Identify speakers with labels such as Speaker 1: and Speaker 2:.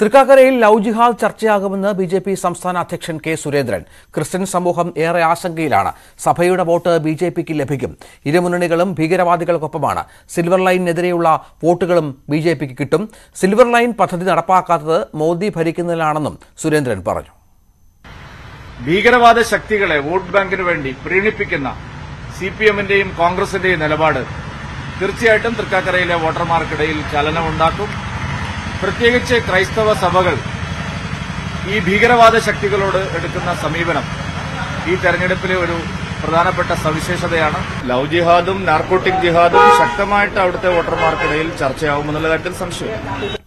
Speaker 1: തൃക്കാക്കരയിൽ ലവ് ജിഹാദ് ചർച്ചയാകുമെന്ന് ബിജെപി സംസ്ഥാന അധ്യക്ഷൻ കെ സുരേന്ദ്രൻ. ക്രിസ്ത്യൻ സമൂഹം ഏറെ ആശങ്കയിലാണ്. സഭയുടെ വോട്ട് ബിജെപിക്ക് ലഭിക്കും. ഇരുമുന്നണികളും ഭീകരവാദികൾക്കൊപ്പമാണ്. സിൽവർ ലൈനിനെതിരെയുള്ള വോട്ടുകളും ബിജെപിക്ക് കിട്ടും. സിൽവർ ലൈൻ പദ്ധതി നടപ്പാക്കാത്തത് മോദി ഭരിക്കുന്നതിലാണെന്നും സുരേന്ദ്രൻ പറഞ്ഞു.
Speaker 2: ഭീകരവാദ ശക്തികളെ വോട്ട് ബാങ്കിനു വേണ്ടി പ്രീണിപ്പിക്കുന്ന സിപിഎമ്മിന്റെയും കോൺഗ്രസിന്റെയും നിലപാട് തീർച്ചയായിട്ടും തൃക്കാക്കരയിലെ വോട്ടർമാർക്കിടയിൽ ചലനമുണ്ടാക്കും. പ്രത്യേകിച്ച് ക്രൈസ്തവ സഭകൾ ഈ ഭീകരവാദ ശക്തികളോട് എടുക്കുന്ന സമീപനം ഈ തെരഞ്ഞെടുപ്പിലെ ഒരു പ്രധാനപ്പെട്ട സവിശേഷതയാണ്. ലവ് ജിഹാദും നാർക്കോട്ടിക് ജിഹാദും ശക്തമായിട്ട് അവിടുത്തെ വോട്ടർമാർക്കിടയിൽ ചർച്ചയാവുമെന്നുള്ള കാര്യത്തിൽ സംശയമില്ല.